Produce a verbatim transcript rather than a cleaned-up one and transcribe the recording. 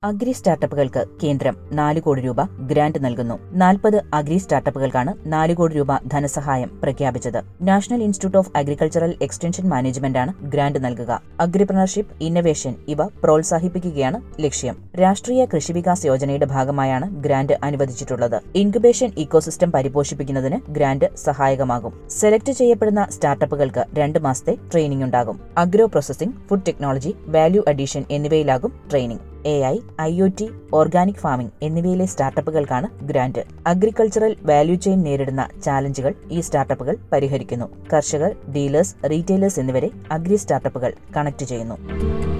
Agri സ്റ്റാർട്ടപ്പുകൾക്ക് കേന്ദ്രം നാല് കോടി രൂപ ഗ്രാന്റ് നൽകുന്നു. നാൽപ്പത് അഗ്രി സ്റ്റാർട്ടപ്പുകൾക്കാണ് നാല് കോടി രൂപ ധനസഹായം പ്രഖ്യാപിച്ചത്. National institute of agricultural extension മാനേജ്മെന്റാണ് ഗ്രാന്റ് നൽകുക. അഗ്രിപ്രണർഷിപ്പ്, ഇന്നവേഷൻ ഇവ പ്രോത്സാഹിപ്പിക്കുകയാണ് ലക്ഷ്യം. രാഷ്ട്രീയ കൃഷി വികാസ് യോജനയുടെ ഭാഗമായാണ് ഗ്രാന്റ് അനുവദിച്ചിട്ടുള്ളത്. ഇൻക്യുബേഷൻ ഇക്കോസിസ്റ്റം പരിപോഷിപ്പിക്കുന്നതിന് ഗ്രാന്റ് സഹായകമാകും. സെലക്ട് ചെയ്യപ്പെടുന്ന സ്റ്റാർട്ടപ്പുകൾക്ക് രണ്ട് മാസത്തെ ട്രെയിനിംഗ് ഉണ്ടാകും. Agro processing, food technology, value addition എന്നിവയിലാകും training. A I, I O T, organic farming എന്നിവയിലെ സ്റ്റാർട്ടപ്പുകൾക്കാണ് ഗ്രാന്റ്. അഗ്രികൾച്ചറൽ വാല്യൂ ചെയിൻ നേരിടുന്ന ചാലഞ്ചുകൾ ഈ സ്റ്റാർട്ടപ്പുകൾ പരിഹരിക്കുന്നു. കർഷകർ, ഡീലേഴ്സ്, റീറ്റെയിലേഴ്സ് എന്നിവരെ അഗ്രി സ്റ്റാർട്ടപ്പുകൾ കണക്ട് ചെയ്യുന്നു.